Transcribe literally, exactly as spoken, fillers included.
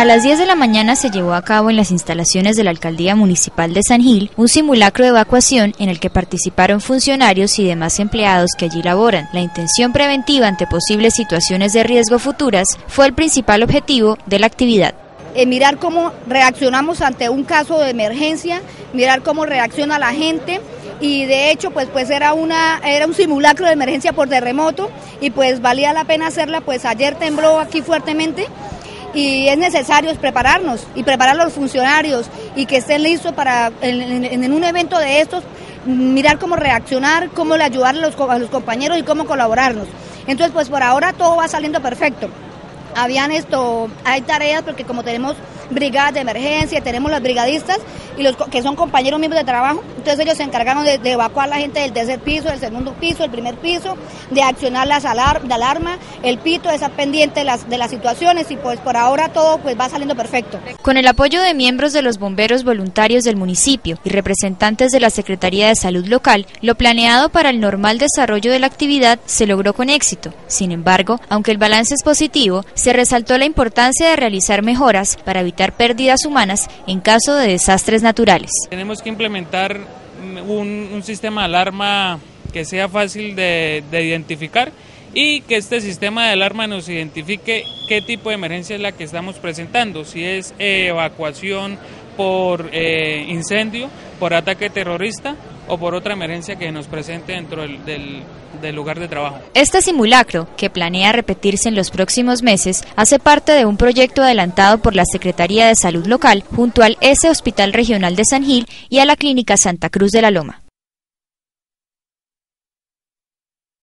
A las diez de la mañana se llevó a cabo en las instalaciones de la Alcaldía Municipal de San Gil un simulacro de evacuación en el que participaron funcionarios y demás empleados que allí laboran. La intención preventiva ante posibles situaciones de riesgo futuras fue el principal objetivo de la actividad. Eh, mirar cómo reaccionamos ante un caso de emergencia, mirar cómo reacciona la gente. Y de hecho pues pues era una era un simulacro de emergencia por terremoto y pues valía la pena hacerla, pues ayer tembló aquí fuertemente y es necesario prepararnos y preparar a los funcionarios y que estén listos para en, en, en un evento de estos, mirar cómo reaccionar, cómo le ayudar a los, a los compañeros y cómo colaborarnos. Entonces pues por ahora todo va saliendo perfecto. Habían esto, hay tareas porque como tenemos brigadas de emergencia, tenemos los brigadistas y los que son compañeros miembros de trabajo, entonces ellos se encargaron de, de evacuar a la gente del tercer piso, del segundo piso, del primer piso, de accionar las alar de alarma, el pito, de estar pendiente de las, de las situaciones y pues por ahora todo pues va saliendo perfecto. Con el apoyo de miembros de los bomberos voluntarios del municipio y representantes de la Secretaría de Salud local, lo planeado para el normal desarrollo de la actividad se logró con éxito. Sin embargo, aunque el balance es positivo, se resaltó la importancia de realizar mejoras para evitar pérdidas humanas en caso de desastres naturales. Tenemos que implementar un, un sistema de alarma que sea fácil de, de identificar y que este sistema de alarma nos identifique qué tipo de emergencia es la que estamos presentando, si es eh, evacuación por eh, incendio, por ataque terrorista o por otra emergencia que nos presente dentro del, del, del lugar de trabajo. Este simulacro, que planea repetirse en los próximos meses, hace parte de un proyecto adelantado por la Secretaría de Salud local junto al S Hospital Regional de San Gil y a la Clínica Santa Cruz de la Loma.